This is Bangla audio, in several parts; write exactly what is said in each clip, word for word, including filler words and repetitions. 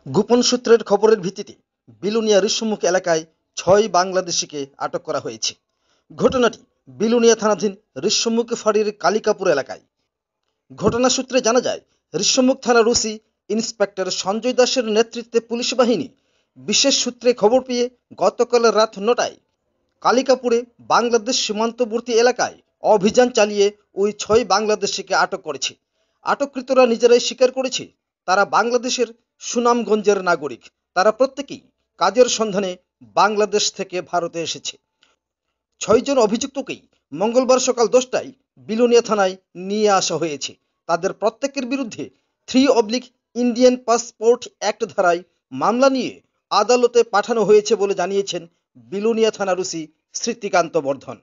গোপন সূত্রের খবরের ভিত্তিতে বিলোনিয়া ঋষ্যমুখ এলাকায় ছয় বাংলাদেশিকে আটক করা হয়েছে। ঘটনাটি বিলোনিয়া থানাধীন ঋষ্যমুখ ফাঁড়ির কালিকাপুর এলাকায়। ঘটনা সূত্রে জানা যায়, ঋষ্যমুখ থানার ওসি ইন্সপেক্টর সঞ্জয় দাসের নেতৃত্বে পুলিশ বাহিনী বিশেষ সূত্রে খবর পেয়ে গতকাল রাত নটায় কালিকাপুরে বাংলাদেশ সীমান্তবর্তী এলাকায় অভিযান চালিয়ে ওই ছয় বাংলাদেশিকে আটক করেছে। আটককৃতরা নিজেরাই স্বীকার করেছে তারা বাংলাদেশের সুনামগঞ্জের নাগরিক। তারা প্রত্যেকেই কাজের সন্ধানে বাংলাদেশ থেকে ভারতে এসেছে। ছয়জন অভিযুক্তকেই মঙ্গলবার সকাল দশটায় বিলোনিয়া থানায় নিয়ে আসা হয়েছে। তাদের প্রত্যেকের বিরুদ্ধে three oblique Indian passport act ধারায় মামলা নিয়ে আদালতে পাঠানো হয়েছে বলে জানিয়েছেন বিলোনিয়া থানার ওসি স্মৃতিকান্ত বর্ধন।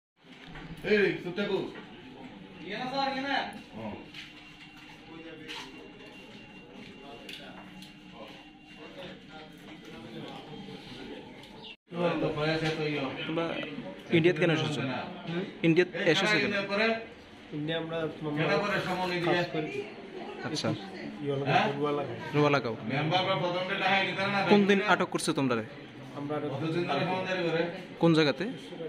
তোমরা ইন্ডিয়াতে কেন এসেছো? ইন্ডিয়াতে এসেছো কেন? ইন্ডিয়া আমরা আচ্ছা, রুয়ালাগাঁও। কোন দিন আটক করছো তোমরা? আমরা কোন জায়গাতে?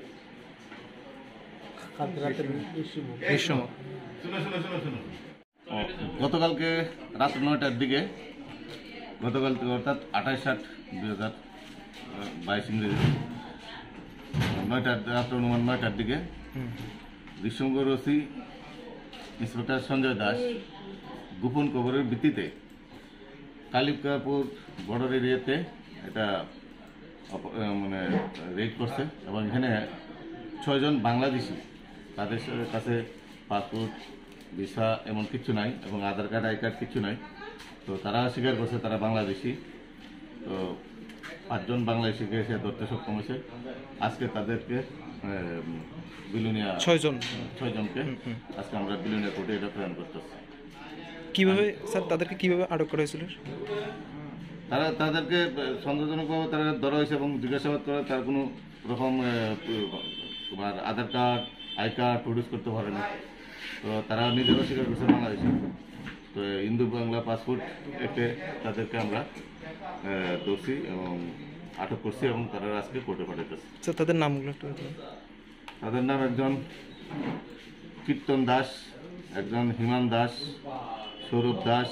গতকালকে রাত নয়টার দিকে, গতকাল অর্থাৎ আঠাশ আট দুই হাজার বাইশ ইংরেজি নয়টার রাত অনুমান নয়টার দিকে ঋষ্যমুখ ওসি ইন্সপেক্টর সঞ্জয় দাস গোপন খবরের ভিত্তিতে কালিকাপুর বর্ডার এরিয়াতে এটা মানে রেড করছে এবং এখানে ছয়জন বাংলাদেশি, তাদের কাছে পাসপোর্ট ভিসা এমন কিছু নাই এবং আধার কার্ড আই কার্ড কিছু নাই। তো তারা স্বীকার করছে তারা বাংলাদেশি। তো পাঁচজন বাংলাদেশিকে এসে ধরতে সক্ষম হয়েছে। আজকে তাদেরকে বিলোনিয়া ছয়জন ছয়জনকে আজকে আমরা বিলোনিয়া কোর্টে এটা প্রেরণ করতেছি। কিভাবে স্যার তাদেরকে কিভাবে আটক করা হয়েছিল? তারা তাদেরকে সন্দেহজনকভাবে তারা ধরা হয়েছে এবং জিজ্ঞাসাবাদ করে তার কোনো রকম তোমার Aadhaar card I card produce করতে পারে না। তো তারা নিজেরা স্বীকার করছে বাংলাদেশি। তো হিন্দু বাংলা পাসপোর্ট এতে তাদেরকে আমরা ধরছি এবং আটক করছি এবং তারা আজকে কোর্টে পাঠাইতেছে। স্যার তাদের নামগুলো একটু? তাদের নাম একজন কীর্তন দাস, একজন হিমান দাস, সৌরভ দাস,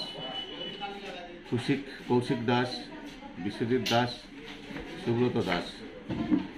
কৌশিক কৌশিক দাস, বিশ্বজিৎ দাস, সুব্রত দাস।